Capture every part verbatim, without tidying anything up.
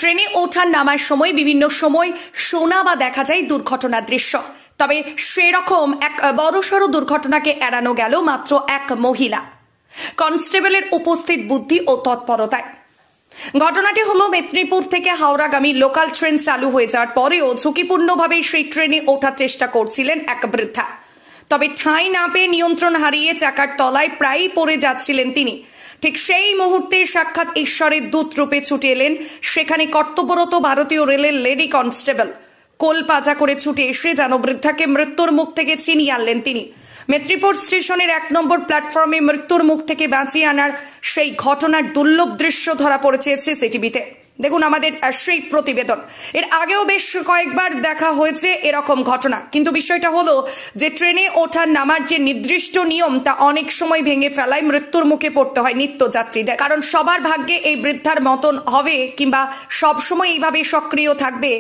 ট্রেনে ওঠার নামার সময় বিভিন্ন সময় শোনা বা দেখা যায় দুর্ঘটনার দৃশ্য। তবে সেরকম এক বড়সড় দুর্ঘটনাকে এড়ানো গেল মাত্র এক মহিলা কনস্টেবলের উপস্থিত বুদ্ধি ও তৎপরতায়। ঘটনাটি হলো মেদিনীপুর থেকে হাওড়াগামী লোকাল ট্রেন চালু হয়ে যাওয়ার পরেও ঝুঁকিপূর্ণভাবে সেই ট্রেনে ওঠার চেষ্টা করছিলেন এক বৃদ্ধা। তবে ঠাঁই না পেয়ে নিয়ন্ত্রণ হারিয়ে চাকার তলায় প্রায়ই পড়ে যাচ্ছিলেন তিনি। ঠিক সেই মুহূর্তে সাক্ষাৎ ঈশ্বরের দূত রূপে ছুটে এলেন সেখানে কর্তব্যরত ভারতীয় রেলের লেডি কনস্টেবল। কোল পাজা করে ছুটে এসে যেন বৃদ্ধাকে মৃত্যুর মুখ থেকে ছিনিয়ে আনলেন তিনি। মেদিনীপুর স্টেশনের এক নম্বর প্ল্যাটফর্মে মৃত্যুর মুখ থেকে বাঁচিয়ে আনার সেই ঘটনার দুর্লভ দৃশ্য ধরা পড়েছে সিসিটিভিতে। দেখুন আমাদের সেই প্রতিবেদন। এর আগেও বেশ কয়েকবার দেখা হয়েছে এরকম ঘটনা, কিন্তু বিষয়টা হলো যে ট্রেনে ওঠার নামার যে নির্দিষ্ট নিয়ম তা অনেক সময় ভেঙে ফেলায় মৃত্যুর মুখে পড়তে হয় নিত্যযাত্রীদের। কারণ সবার ভাগ্যে এই বৃদ্ধার মতন হবে কিংবা সব সময় এইভাবে সক্রিয় থাকবে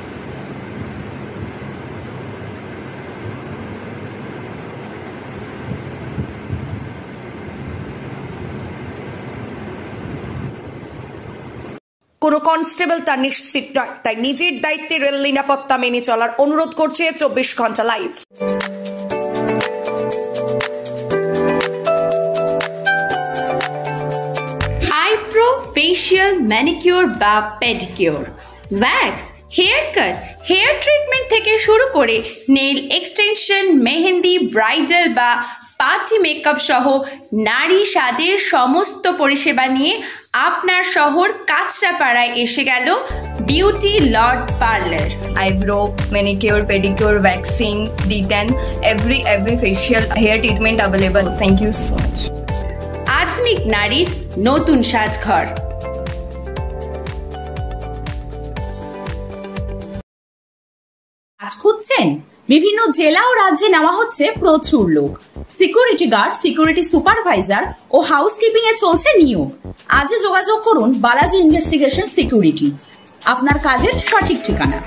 কোনো কনস্টেবল তা নিশ্চিত নয়। তাই নিজের দায়িত্বে রেল নিরাপত্তা মেনে চলার অনুরোধ করছে চব্বিশ ঘন্টা লাইভ। আইব্রো, ফেশিয়াল, ম্যানিকিউর বা pedicure, wax, haircut, hair treatment থেকে শুরু করে নেইল এক্সটেনশন, মেহেন্দি, ব্রাইডাল বা পার্টি মেকআপ সহ নারী সাজের সমস্ত পরিষেবা নিয়ে আপনার শহর কাঁচরাপাড়ায় এসে গেল beauty lord parlour. Eyebrow, manicure, pedicure, waxing, D ten, every every facial hair treatment available. Thank you so much. আধুনিক নারীর নতুন সাজঘর। কাজ খুঁজছেন? বিভিন্ন জেলা ও রাজ্যে নেওয়া হচ্ছে প্রচুর লোক। সিকিউরিটি গার্ড, সিকিউরিটি সুপারভাইজার ও হাউসকিপিং এ চলছে নিয়োগ। আজই যোগাযোগ করুন বালাজি ইনভেস্টিগেশন সিকিউরিটি, আপনার কাজের সঠিক ঠিকানা।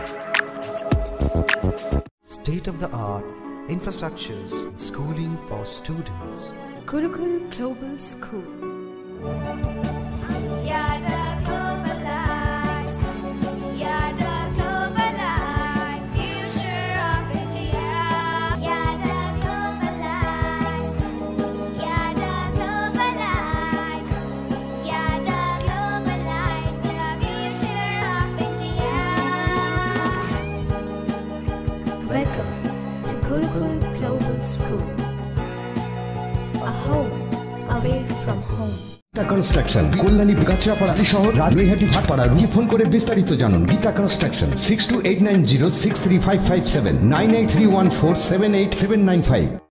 State of the art infrastructures, schooling for students. Gurukul Global School. Welcome to Gurukul Global School, a home away from home. Geeta construction, Kalyani, Gachhrapara শহর, রাজবাড়িহাটি, ছাটপাড়া। ফোন করে বিস্তারিত জানুন। Geeta construction six two eight nine zero six three five five seven nine eight three one four seven eight seven nine five.